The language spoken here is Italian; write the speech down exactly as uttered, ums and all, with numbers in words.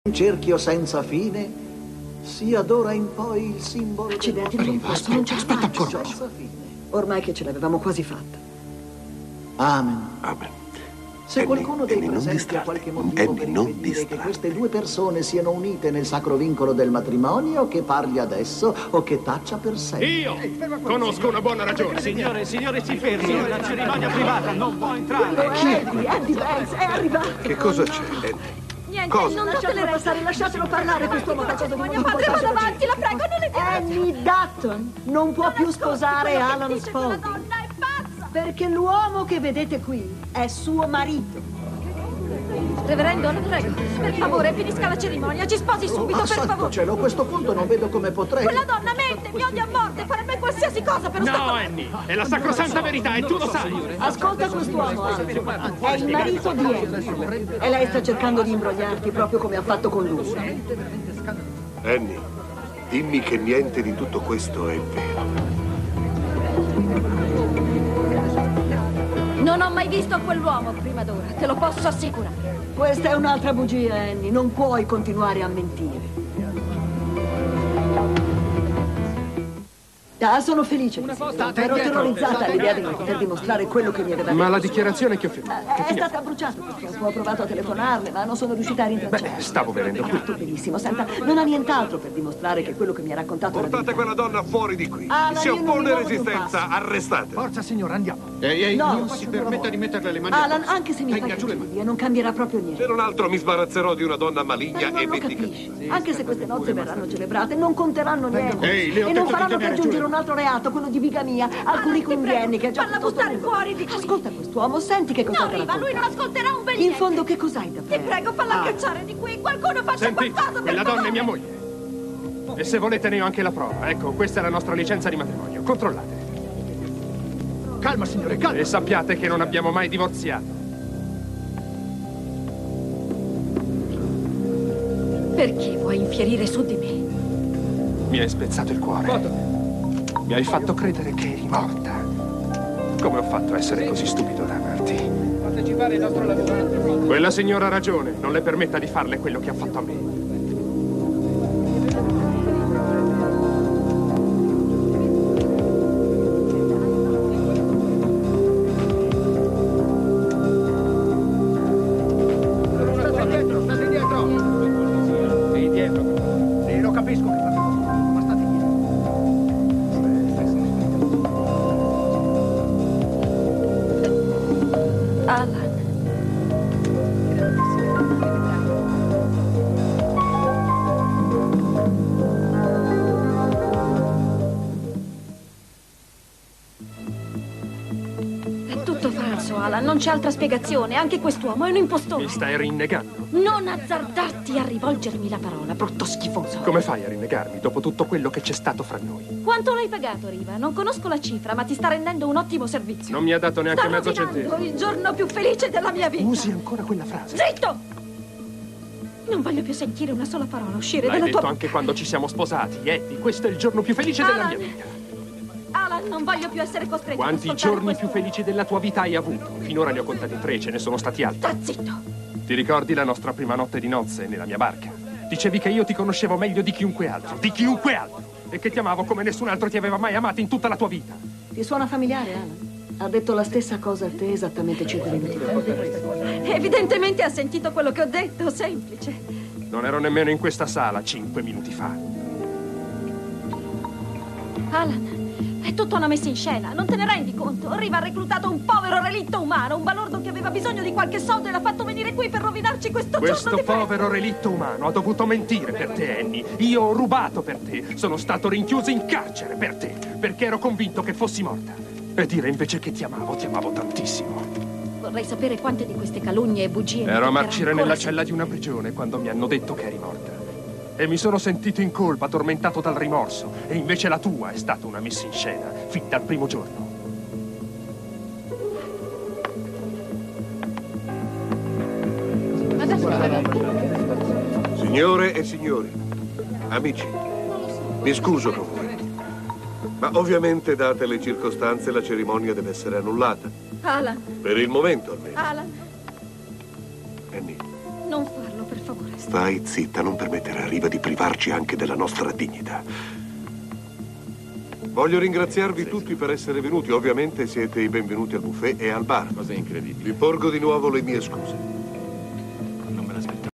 cerchio senza fine sia d'ora in poi il simbolo. Accidenti, del non posso, non ce la aspetta faccio. senza fine. Ormai che ce l'avevamo quasi fatta. Amen. Amen. Se Annie, qualcuno dei Annie, non presenti ha distrarti. qualche motivo Annie, per non impedire che distrarti. queste due persone siano unite nel sacro vincolo del matrimonio, che parli adesso o che taccia per sempre. Io conosco una buona ragione. Signore, signore, si fermi, è una cerimonia privata, non può entrare. Chi è qui? Andy Banks è arrivato. Che cosa c'è, Annie? Niente, Cosa? non Lasciatelo toccare passare, lasciatelo parlare, quest'uomo ha qualcosa di molto Padre, importante vada da avanti, la prego, non è vero. Annie Dutton non può più sposare Alan Dice quella Spalding donna è pazza. perché l'uomo che vedete qui è suo marito. Reverendo, la prego, per favore, finisca la cerimonia, ci sposi subito, Ah, per santo favore. cielo, a questo punto non vedo come potrei. Quella donna mente, mi odia a morte, farebbe qualsiasi cosa per No, ostacolare. Annie, è la sacrosanta verità e tu lo sai. Ascolta quest'uomo, Alan. È il marito di Annie e lei sta cercando di imbrogliarti proprio come ha fatto con lui. Annie, dimmi che niente di tutto questo è vero. Non ho mai visto quell'uomo prima d'ora, te lo posso assicurare. Questa è un'altra bugia, Annie. Non puoi continuare a mentire. Ah, sono felice. Di sì. Ero terrorizzata all'idea di non poter dimostrare quello che mi aveva detto. Ma la dichiarazione che ho firmato? È stata bruciata, purtroppo. Ho provato a telefonarle, ma non sono riuscita a rintracciarla. Beh, stavo bevendo qui. Tutto benissimo. Senta, non ha nient'altro per dimostrare che quello che mi ha raccontato era Portate verità. quella donna fuori di qui. Ah, ma Si io non mi oppone muovo di un resistenza, passo. arrestate. Forza, signora, andiamo. Ehi, ehi, No, non faccio si un permetta lavoro. di metterle le mani Alan, addosso. anche se mi Tenga fai giù le cacciare mani. via, non cambierà proprio niente. Se non altro mi sbarazzerò di una donna maligna Lei e non lo vendicativa. capisce. Anche se queste nozze verranno celebrate, non conteranno niente. Ehi, le ho e non detto di faranno che tenere giù aggiungere le un altro reato, quello di bigamia, al curriculum di Annie, che è già Falla piuttosto buttare lungo. fuori di qui. Ascolta quest'uomo, senti che cosa No, ti Riva, lui non racconta. ascolterà un bel In niente. fondo, che cos'hai da Ti perdere? prego, falla Ah. cacciare di qui. Qualcuno faccia Sentite, qualcosa, per quella donna favore. è mia moglie. E se volete ne ho anche la prova. Ecco, questa è la nostra licenza di matrimonio. Controllate. Calma, signore, calma. E sappiate che non abbiamo mai divorziato. Perché vuoi infierire su di me? Mi hai spezzato il cuore. Mi hai fatto credere che eri morta. Come ho fatto a essere così stupido da amarti? Partecipare al nostro lavoro. Quella signora ha ragione. Non le permetta di farle quello che ha fatto a me. State dietro, state dietro. Sì, dietro. Sì, lo capisco che fate così, ma state dietro. Alan. È tutto falso, Alan. Non c'è altra spiegazione. Anche quest'uomo è un impostore. Mi stai rinnegando? Non azzardarti a rivolgermi la parola, brutto schifoso. Come fai a rinnegarmi dopo tutto quello che c'è stato fra noi? Quanto l'hai pagato, Riva? Non conosco la cifra, ma ti sta rendendo un ottimo servizio. Non mi ha dato neanche Sta mezzo rovinando centesimo. il giorno più felice della mia vita. Usi ancora quella frase. Zitto! Non voglio più sentire una sola parola uscire L'hai dalla detto tua... anche quando ci siamo sposati, Eddie. Questo è il giorno più felice della Alan. mia vita. Alan, non voglio più essere costretto ad Quanti ascoltare giorni questo. più felici della tua vita hai avuto? Finora ne ho contati tre, ce ne sono stati altri. Sta zitto! Ti ricordi la nostra prima notte di nozze nella mia barca? Dicevi che io ti conoscevo meglio di chiunque altro, di chiunque altro! E che ti amavo come nessun altro ti aveva mai amato in tutta la tua vita. Ti suona familiare, Alan? Ha detto la stessa cosa a te esattamente cinque minuti dopo. Evidentemente ha sentito quello che ho detto, semplice. Non ero nemmeno in questa sala cinque minuti fa. Alan, è tutta una messa in scena, non te ne rendi conto? Riva ha reclutato un povero relitto umano, un balordo che aveva bisogno di qualche soldo e l'ha fatto venire qui per rovinarci questo, Questo giorno di festa. povero relitto umano ha dovuto mentire per te, Annie. Io ho rubato per te. Sono stato rinchiuso in carcere per te, perché ero convinto che fossi morta. E dire invece che ti amavo, ti amavo tantissimo. Vorrei sapere quante di queste calunnie e bugie... mi Ero a toccherà marcire ancora nella se- cella di una prigione quando mi hanno detto che eri morta. E mi sono sentito in colpa, tormentato dal rimorso. E invece la tua è stata una messa in scena, fin dal primo giorno. Signore e signori, amici, mi scuso con voi. Ma ovviamente, date le circostanze, la cerimonia deve essere annullata. Alan, Per il momento, almeno. Alan, Annie, non farlo, per favore. Stai zitta, non permettere a Riva di privarci anche della nostra dignità. Voglio ringraziarvi tutti per essere venuti. Ovviamente siete i benvenuti al buffet e al bar. Cosa incredibile. Vi porgo di nuovo le mie scuse.